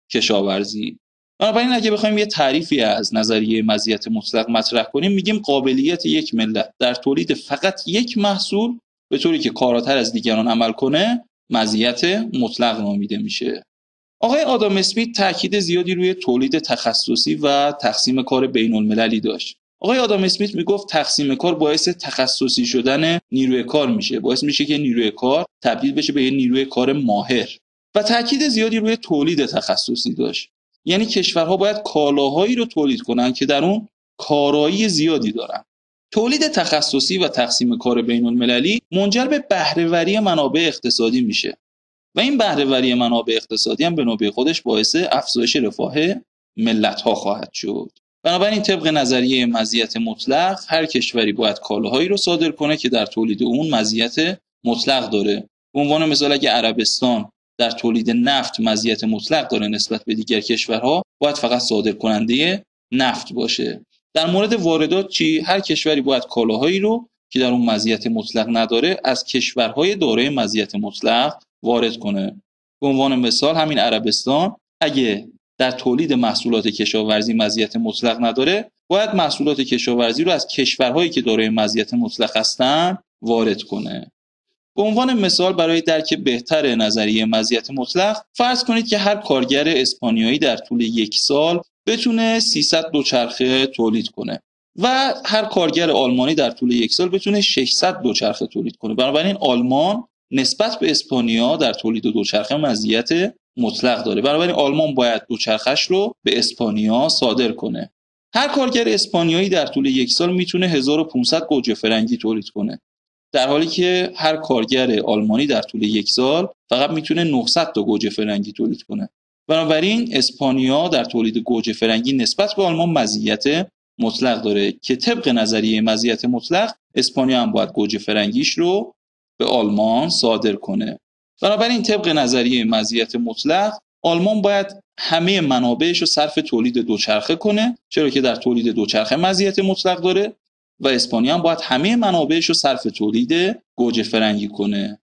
کشاورزی. بنابراین اگه بخوایم یه تعریفی از نظریه مزیت مطلق مطرح کنیم، میگیم قابلیت یک ملت در تولید فقط یک محصول به طوری که کاراتر از دیگران عمل کنه مزیت مطلق نامیده میشه. آقای آدام اسمیت تاکید زیادی روی تولید تخصصی و تقسیم کار بین‌المللی داشت. آقای آدام اسمیت میگفت تقسیم کار باعث تخصصی شدن نیروی کار میشه، باعث میشه که نیروی کار تبدیل بشه به یه نیروی کار ماهر. و تاکید زیادی روی تولید تخصصی داشت. یعنی کشورها باید کالاهایی رو تولید کنن که در اون کارایی زیادی دارن. تولید تخصصی و تقسیم کار بین‌المللی منجر به بهره‌وری منابع اقتصادی میشه. و این بهره‌وری منابع اقتصادی هم به نوبه خودش باعث افزایش رفاه ملت‌ها خواهد شد. بنابراین طبق نظریه مزیت مطلق هر کشوری باید کالاهایی رو صادر کنه که در تولید اون مزیت مطلق داره. به عنوان مثال اگه عربستان در تولید نفت مزیت مطلق داره نسبت به دیگر کشورها، باید فقط صادر کننده نفت باشه. در مورد واردات چی؟ هر کشوری باید کالاهایی رو که در اون مزیت مطلق نداره از کشورهای دارای مزیت مطلق وارد کنه. به عنوان مثال همین عربستان اگه در تولید محصولات کشاورزی مزیت مطلق نداره، باید محصولات کشاورزی رو از کشورهایی که دارای مزیت مطلق هستن وارد کنه. به عنوان مثال برای درک بهتر نظریه مزیت مطلق، فرض کنید که هر کارگر اسپانیایی در طول یک سال بتونه 300 دوچرخه تولید کنه و هر کارگر آلمانی در طول یک سال بتونه 600 دوچرخه تولید کنه. بنابراین آلمان نسبت به اسپانیا در تولید دوچرخه مزیت مطلق داره. بنابراین آلمان باید دوچرخش رو به اسپانیا صادر کنه. هر کارگر اسپانیایی در طول یک سال میتونه 1500 گوجه فرنگی تولید کنه، در حالی که هر کارگر آلمانی در طول یک سال فقط میتونه 900 تا گوجه فرنگی تولید کنه. بنابراین اسپانیا در تولید گوجه فرنگی نسبت به آلمان مزیت مطلق داره که طبق نظریه مزیت مطلق اسپانیا هم باید گوجه فرنگیش رو به آلمان صادر کنه. بنابراین طبق نظریه مزیت مطلق آلمان باید همه منابعش رو صرف تولید دوچرخه کنه، چرا که در تولید دوچرخه مزیت مطلق داره، و اسپانیا هم باید همه منابعش رو صرف تولید گوجه فرنگی کنه.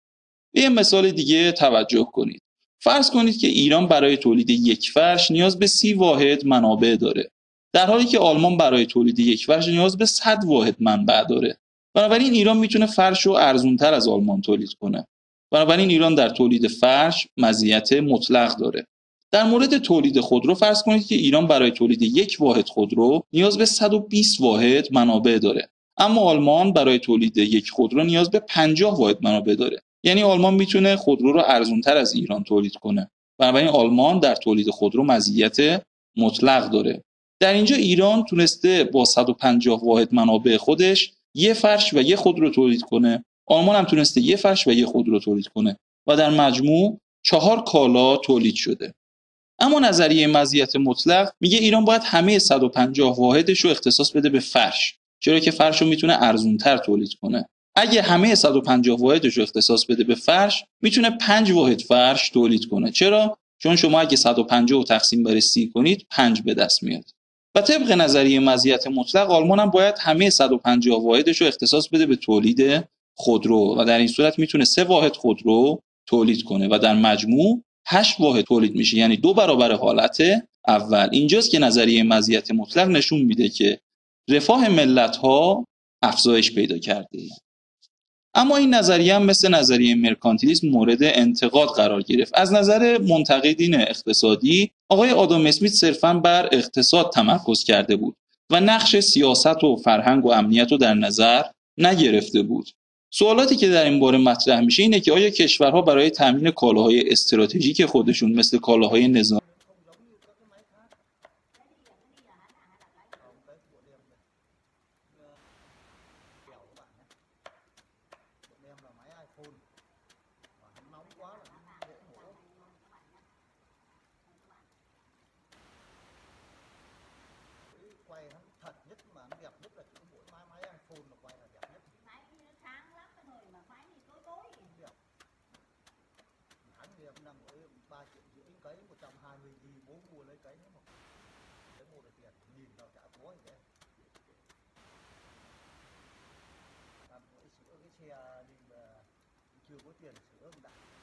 به یه مثال دیگه توجه کنید. فرض کنید که ایران برای تولید یک فرش نیاز به 30 واحد منابع داره، در حالی که آلمان برای تولید یک فرش نیاز به 100 واحد منبع داره. بنابراین ایران میتونه فرش رو ارزان‌تر از آلمان تولید کنه. بنابراین ایران در تولید فرش مزیت مطلق داره. در مورد تولید خودرو فرض کنید که ایران برای تولید یک واحد خودرو نیاز به 120 واحد منابع داره، اما آلمان برای تولید یک خودرو نیاز به 50 واحد منابع داره. یعنی آلمان میتونه خودرو رو ارزان‌تر از ایران تولید کنه. بنابراین آلمان در تولید خودرو مزیت مطلق داره. در اینجا ایران تونسته با 150 واحد منابع خودش یه فرش و یه خودرو تولید کنه. آلمان هم تونسته یه فرش و یه خودرو تولید کنه و در مجموع 4 کالا تولید شده. اما نظریه مزیت مطلق میگه ایران باید همه 150 واحدش رو اختصاص بده به فرش، چرا که فرش رو میتونه ارزان‌تر تولید کنه. اگه همه 150 واحدش رو اختصاص بده به فرش، میتونه 5 واحد فرش تولید کنه. چرا؟ چون شما اگه 150 رو تقسیم بر 30 کنید 5 به دست میاد. و طبق نظریه مزیت مطلق آلمان هم باید همه 150 واحدش رو اختصاص بده به تولید خودرو و در این صورت میتونه 3 واحد خودرو تولید کنه و در مجموع 8 واحد تولید میشه، یعنی 2 برابر حالت اول. اینجاست که نظریه مزیت مطلق نشون میده که رفاه ملت‌ها افزایش پیدا کرده. اما این نظریه هم مثل نظریه مرکانتیلیسم مورد انتقاد قرار گرفت. از نظر منتقدین اقتصادی، آقای آدام اسمیت صرفاً بر اقتصاد تمرکز کرده بود و نقش سیاست و فرهنگ و امنیت رو در نظر نگرفته بود. سوالاتی که در این باره مطرح میشه اینه که آیا کشورها برای تامین کالاهای استراتژیک خودشون مثل کالاهای نظامی chưa có tiền sửa